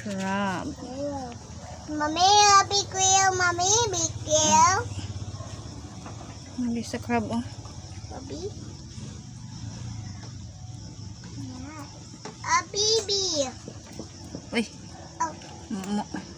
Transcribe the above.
Crab. Mommy, big wheel. Mommy, big wheel. Hindi sa crab, oh. Mommy. A baby. Uy. Oh.